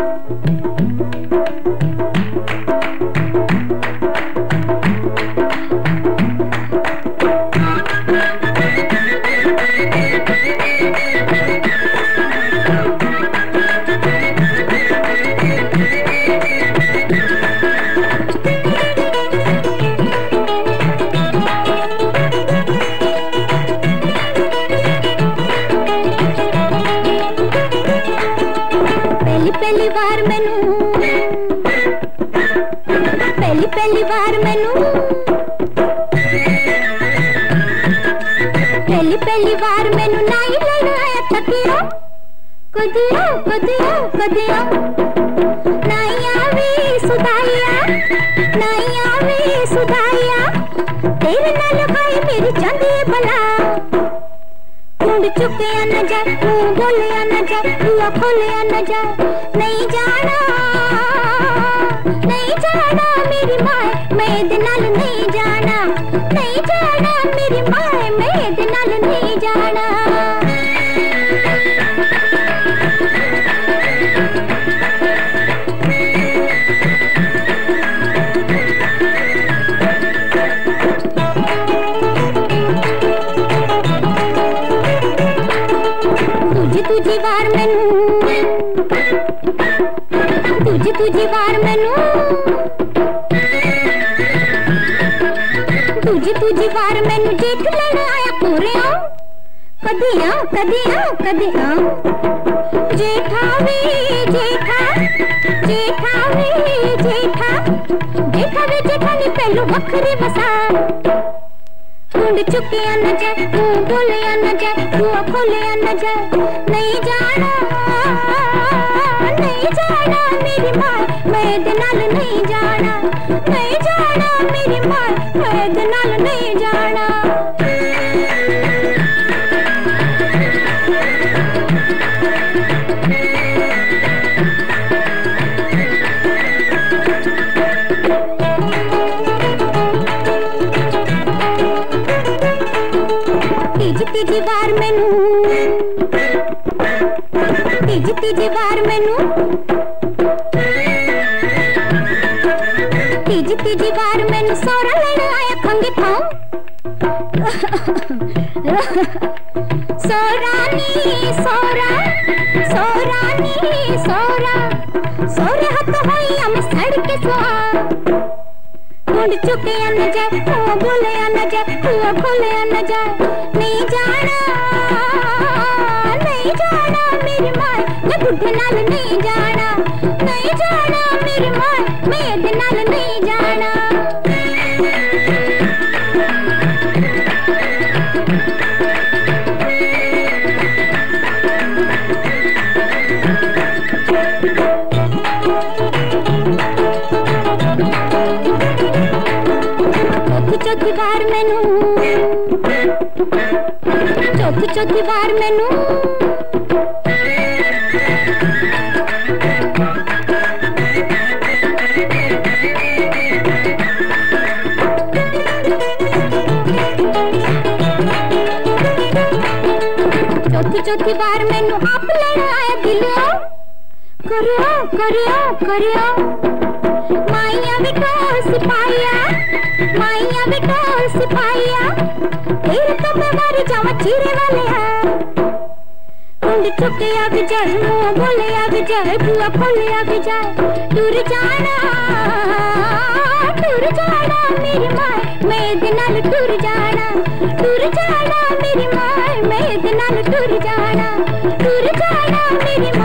पहली बार मैनू पहली बार मैनू नाई लेना आया थकिया कदिया कदिया कदिया नाई आवे सुधाइया तेरे नाल खाई मेरी चांदी बला कुंड चुके न जाए मुंह बोले न जाए बुआ खोले न जाए नहीं जाना मेरी माए मैं नाल नहीं जाना मेरी माए मैं नाल नहीं जाना तुझी वार मैनू तुझी वार मैनू तुझी वार मैनू जेठ लेना आया पूरे कदिया कदिया कदिया जेठा वे जेठा जेठा वे जेठा जेठा वे जेठानी पहलू बखरी बसा कुंड चुके न जाए मुंह बोले न जाए बुआ खोले न जाए नहीं जाना मेरी माँ मैं नाल नहीं जाना मेरी माँ मैं नाल नहीं जाना तीजी बार मैनू तीजी बार मैनू तीजी बार मैनू सोरा लेना आया खंगे थाऊं सोरानी सोरा सोरानी सोरा सोरे हाथ होई हम सड़के सोआ कुंड चुके न जाए मुंह बोले न जाए बुआ खोले न जाए नहीं जाना मेरी माँ मैं बुढ़े नाल नहीं जाना मेरी माँ मैं नाल नहीं जाना चौथी बार मैनू चौथी बार मैनू चौथी बार मैनू आप लेना आया दिल करियो माइया बेटा सिपाहिया तेरे तो मैं मर जावा चीरे वाले हैं कुंड चुके आग जाए मुंह बोले आग जाए बुआ खोले आग जाए दूर जाना मेरी माँ मैं नाल दूर जाना मेरी माँ मैं नाल दूर जाना मेरी